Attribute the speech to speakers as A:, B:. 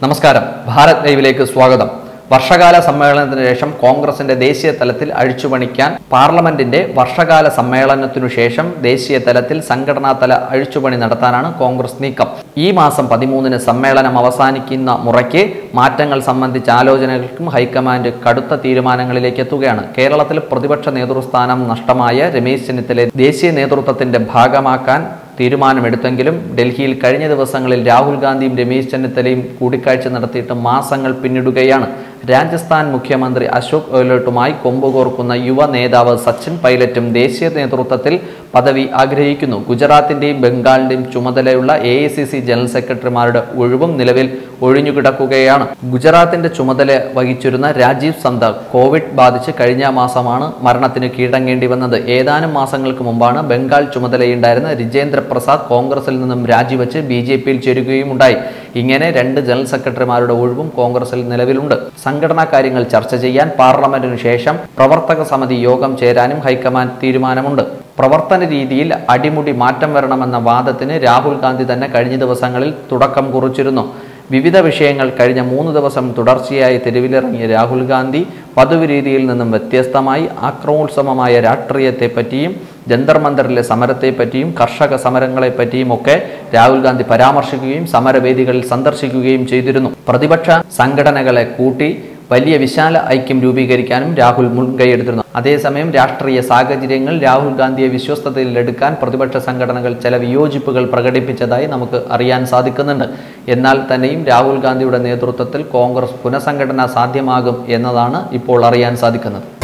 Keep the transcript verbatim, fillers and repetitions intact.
A: നമസ്കാരം. ഭാരത് ലൈവിലേക്ക് സ്വാഗതം. വർഷകാല സമ്മേളനത്തിന് ശേഷം കോൺഗ്രസിന്റെ ദേശീയ തലത്തിൽ അഴിച്ചുപണിക്കാൻ പാർലമെന്റിന്റെ വർഷകാല സമ്മേളനത്തിനു ശേഷം ദേശീയ തലത്തിൽ സംഘടനാതല അഴിച്ചുപണി നടത്താനാണ് കോൺഗ്രസ് നീക്കം. ഈ മാസം പതിമൂന്നിന് സമ്മേളനം അവസാനിക്കുന്ന മുറയ്ക്ക് മാറ്റങ്ങൾ സംബന്ധിച്ച ആലോചനകൾക്കും ഹൈക്കമാൻഡ് കടുത്ത തീരുമാനങ്ങളിലേക്ക് എത്തുകയാണ്. കേരളത്തിൽ പ്രതിപക്ഷ നേതൃസ്ഥാനം നഷ്ടമായ രമേശ് ചെന്നിത്തലയെ ദേശീയ നേതൃത്വത്തിന്റെ ഭാഗമാക്കാൻ തീരുമാനമെടുത്തെങ്കിലും ഡൽഹിയിൽ കഴിഞ്ഞ ദിവസങ്ങളിൽ രാഹുൽ ഗാന്ധിയും രമേശ് ചെന്നിത്തലയും കൂടിക്കാഴ്ച നടത്തിയിട്ട് മാസങ്ങൾ പിന്നിടുകയാണ്. രാജസ്ഥാൻ മുഖ്യമന്ത്രി അശോക് ഗെഹ്ലോട്ടുമായി കൊമ്പുകോർക്കുന്ന യുവ നേതാവ് സച്ചിൻ പൈലറ്റും ദേശീയ നേതൃത്വത്തിൽ പദവി ആഗ്രഹിക്കുന്നു. ഗുജറാത്തിന്റെയും ബംഗാളിന്റെയും ചുമതലയുള്ള A I C C general സെക്രട്ടറിമാരുടെ ഒഴിവും നിലവിൽ ഒഴിഞ്ഞുകിടക്കുകയാണ്. ഗുജറാത്തിന്റെ ചുമതല വഹിച്ചിരുന്ന രാജീവ് സന്ത കോവിഡ് ബാധിച്ച് കഴിഞ്ഞ മാസമാണ് മരണത്തിന് കീഴടങ്ങേണ്ടി വന്നത്. ഏതാനും മാസങ്ങൾക്ക് മുമ്പാണ് ബംഗാൾ ചുമതലയുണ്ടായിരുന്ന രാജേന്ദ്ര പ്രസാദ് കോൺഗ്രസിൽ നിന്നും രാജിവെച്ച് ബി ജെ പിയിൽ ചേരുകയുമുണ്ടായി. ഇങ്ങനെ രണ്ട് ജനറൽ സെക്രട്ടറിമാരുടെ ഒഴിവും കോൺഗ്രസിൽ നിലവിലുണ്ട്. സംഘടനാ കാര്യങ്ങൾ ചർച്ച ചെയ്യാൻ പാർലമെന്റിനു ശേഷം പ്രവർത്തക സമിതി യോഗം ചേരാനും ഹൈക്കമാൻഡ് തീരുമാനമുണ്ട്. പ്രവർത്തന രീതിയിൽ അടിമുടി മാറ്റം വരണമെന്ന വാദത്തിന് രാഹുൽ ഗാന്ധി തന്നെ കഴിഞ്ഞ ദിവസങ്ങളിൽ തുടക്കം കുറിച്ചിരുന്നു. വിവിധ വിഷയങ്ങൾ കഴിഞ്ഞ മൂന്ന് ദിവസം തുടർച്ചയായി തെരുവിലിറങ്ങിയ രാഹുൽ ഗാന്ധി പതിവ് രീതിയിൽ നിന്നും വ്യത്യസ്തമായി ആക്രമോത്സവമായ രാഷ്ട്രീയത്തെപ്പറ്റിയും ജന്തർ മന്ദറിലെ സമരത്തെപ്പറ്റിയും കർഷക സമരങ്ങളെപ്പറ്റിയും ഒക്കെ രാഹുൽ ഗാന്ധി പരാമർശിക്കുകയും സമരവേദികളിൽ സന്ദർശിക്കുകയും ചെയ്തിരുന്നു. പ്രതിപക്ഷ സംഘടനകളെ കൂട്ടി വലിയ വിശാല ഐക്യം രൂപീകരിക്കാനും രാഹുൽ മുൻകൈയെടുത്തിരുന്നു. അതേസമയം രാഷ്ട്രീയ സാഹചര്യങ്ങൾ രാഹുൽ ഗാന്ധിയെ വിശ്വസ്തതയിലെടുക്കാൻ പ്രതിപക്ഷ സംഘടനകൾ ചില വിയോജിപ്പുകൾ പ്രകടിപ്പിച്ചതായി നമുക്ക് അറിയാൻ സാധിക്കുന്നുണ്ട്. എന്നാൽ തന്നെയും രാഹുൽ ഗാന്ധിയുടെ നേതൃത്വത്തിൽ കോൺഗ്രസ് പുനഃസംഘടന സാധ്യമാകും എന്നതാണ് ഇപ്പോൾ അറിയാൻ സാധിക്കുന്നത്.